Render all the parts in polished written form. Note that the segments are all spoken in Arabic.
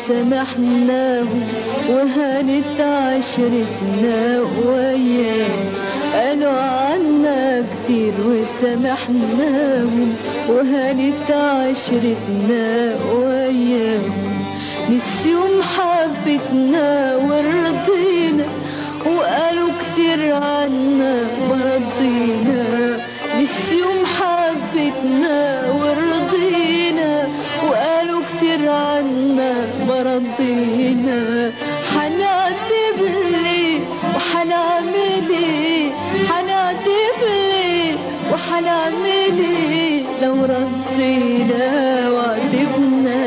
وسامحناهم وهانت عشرتنا وياهم. قالوا عنا كتير وسامحناهم وهانت عشرتنا وياهم. نسيوا محبتنا ورضينا وقالوا كتير عنا ورضينا. نسيوا محبتنا ورضينا وقالوا كتير عنا ورضينا. حنعتب ليه وحنعمل ايه؟ حنعتب ليه وحنعمل ايه لو ردينا وعتبنا؟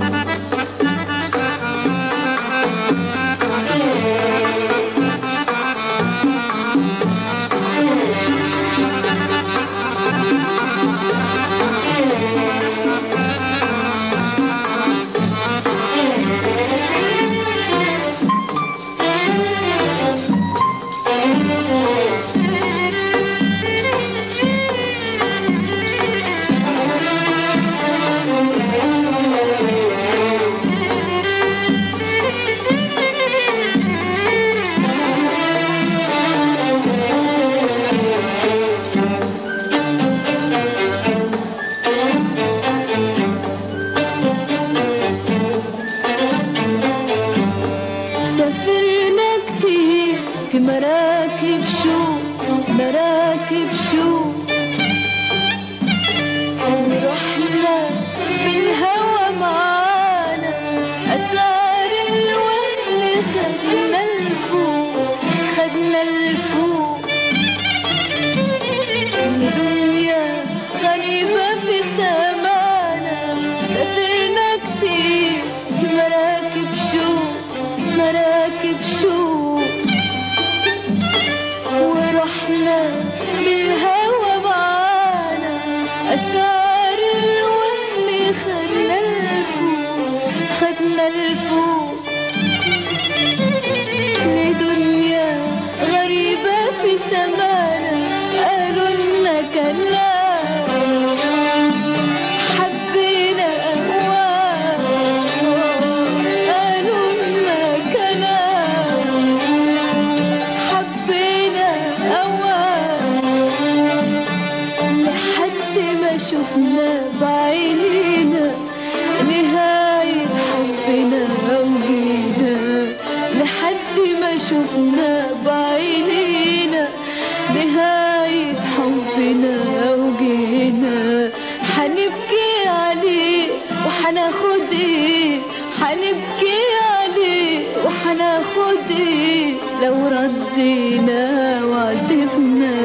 سافرنا كتير في مراكب شوق مراكب شوق، ورحنا بالهوى معانا أثار الوهم خدنا لفوق خدنا لفوق. لدنيا غريبة في سمانا سافرنا كتير في مراكب شوق مراكب شوق، ورحنا بالهوى معانا أثار الوهم خدنا لفوق خدنا لفوق. لدنيا غريبة في سمانا قالوا لنا كلام حبينا أهواء. قالوا لنا كلام حبينا أهواء لحد ما شفنا بعينينا نهاية حبنا وجينا. لحد ما شفنا بعينينا نهاية حبنا وجينا. حنبكي عليه وحناخد ايه؟ حنبكي عليه وحناخد ايه لو ردينا وعتبنا؟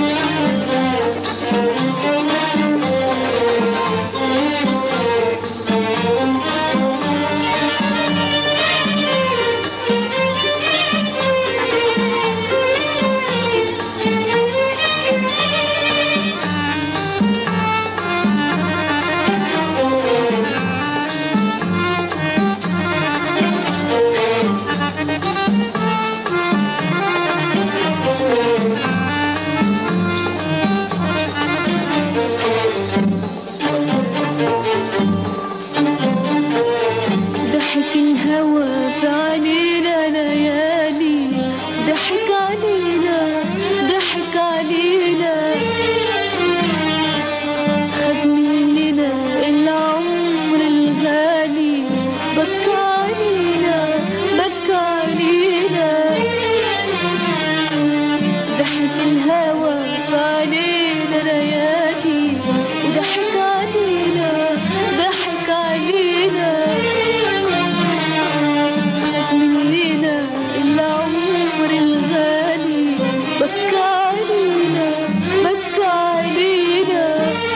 ضحك الهوى في علينا ليالي، ضحك علينا ضحك علينا. خد مننا العمر الغالي بكى علينا بكى علينا. ضحك الهوى في علينا ليالي وضحك علينا ضحك علينا. العمر الغالي بكى علينا بكى علينا.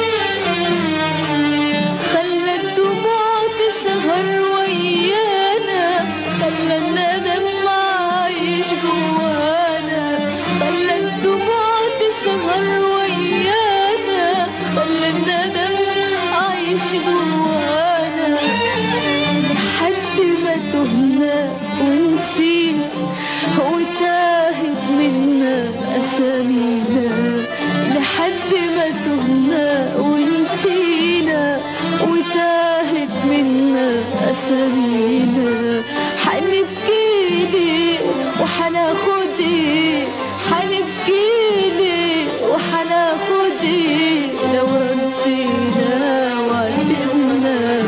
خلى الدموع تسهر ويانا، خلى الندم عايش جوانا. خلى الدموع تسهر ويانا، خلى الندم عايش جوانا. لحد ما تهنا ونسينا وتاهت منا أسامينا. لحد ما تهنا ونسينا وتاهت منا أسامينا. حنبكي ليه وحناخد ايه، حنبكي ليه وحناخد ايه لو ردينا وعدنا.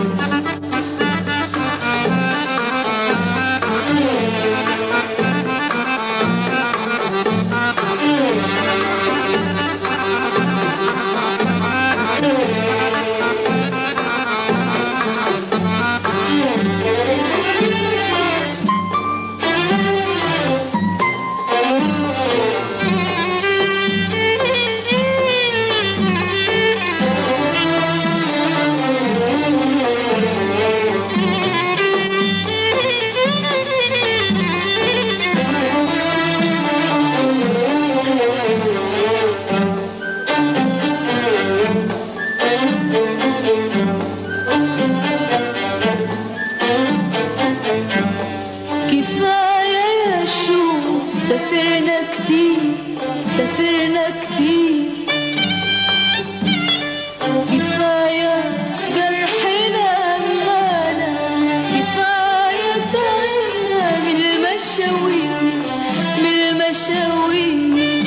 سافرنا كتير سافرنا كتير، كفاية جرحنا أمانا، كفاية تعبنا من المشاوير من المشاوير.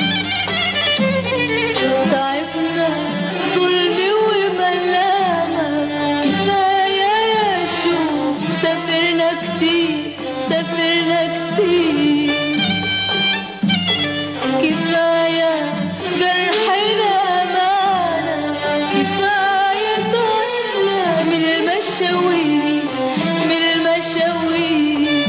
تعبنا ظلم وملامة، كفاية يا شوق سافرنا كتير سافرنا كتير، كفاية جرحنا أمانة، كفاية تعبنا من المشاوير من المشاوير.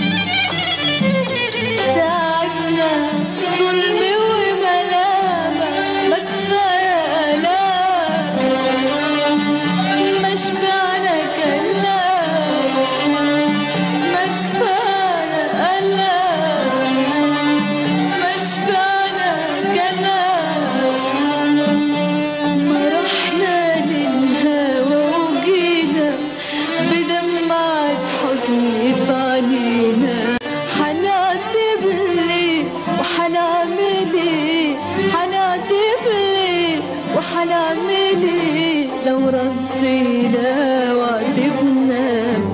تعبنا ظلم وملامة، ما كفاية آلام، ما شبعنا كلام، ما كفاية آلام، ما شبعنا ما رحنا للهوى وجينا بدمعة حزن في عينينا. حنعتب ليه وحنعمل ايه، حنعتب ليه وحنعمل ايه لو ردينا وعتبنا.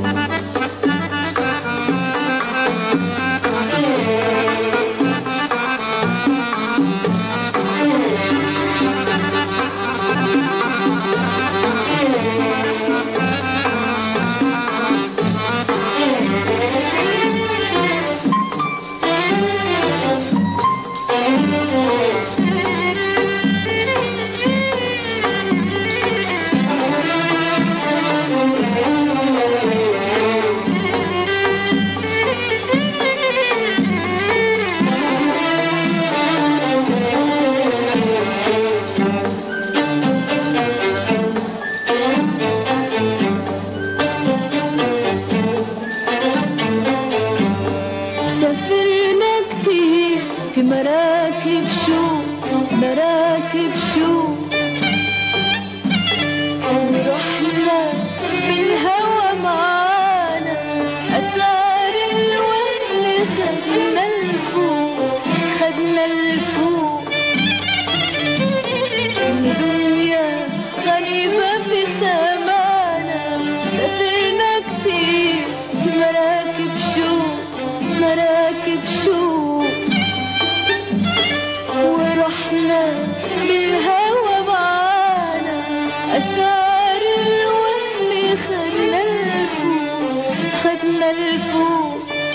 سافرنا كتير في مراكب شوق مراكب شوق، ورحنا بالهوى معانا أثار الوهم، خدنا لفوق خدنا لفوق. الدنيا غريبة في سمانا، سافرنا كتير في مراكب شوق مراكب شوق، ورحنا بالهوى معانا أثار الوهم، خدنا لفوق خدنا لفوق.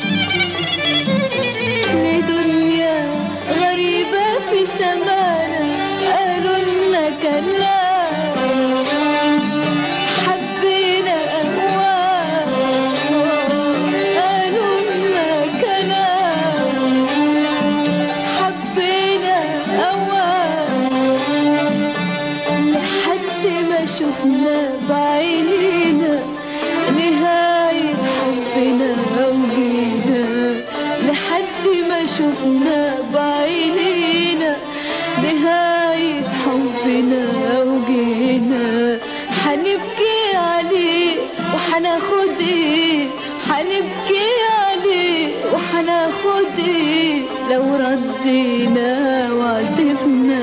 لدنيا غريبة في سمانا، قالوا لنا كلام، حبينا أهواء، قالوا لنا كلام، حبينا أهواء، لحد ما شفنا بعينينا نهاية حبنا وجينا. لحد ما شفنا بعينينا نهاية حبنا وجينا. حنبكي عليه وحناخد ايه، حنبكي عليه وحناخد ايه لو ردينا وعتبنا.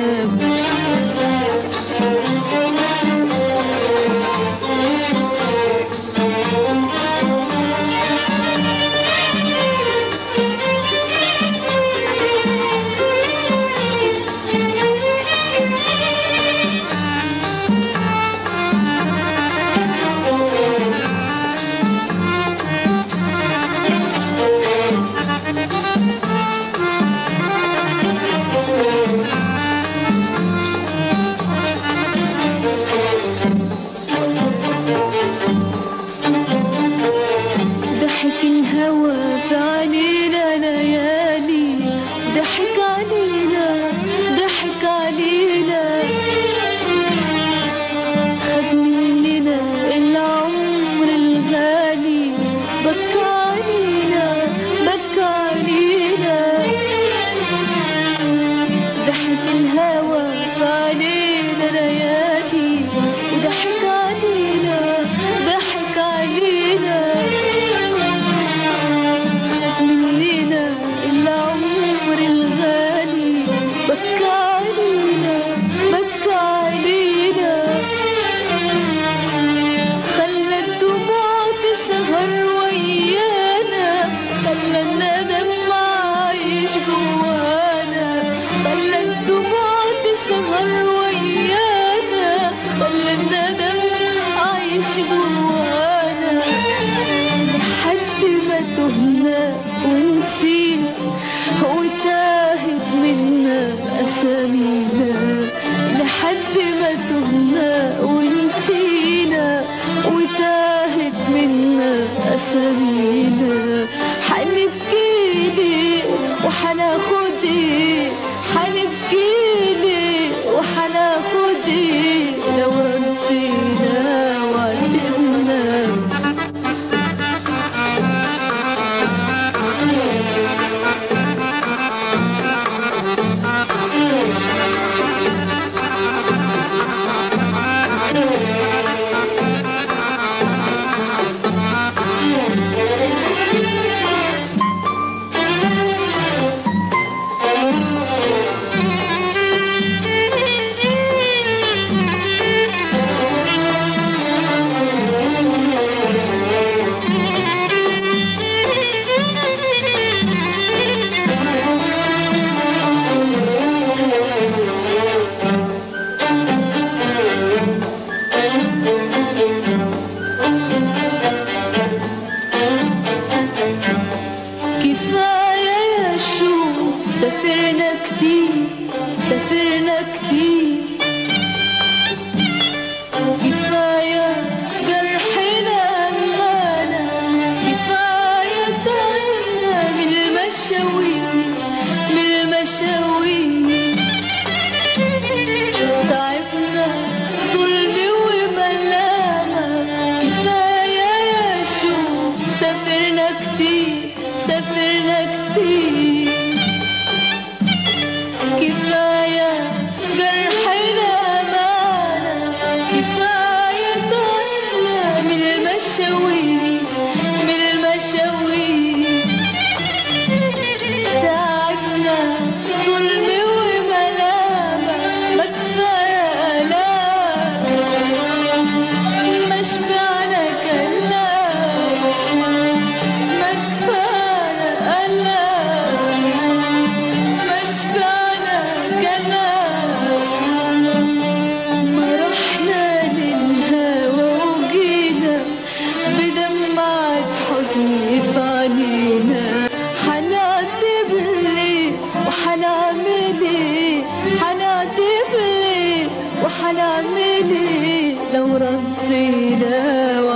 هنعمل ايه لو ردينا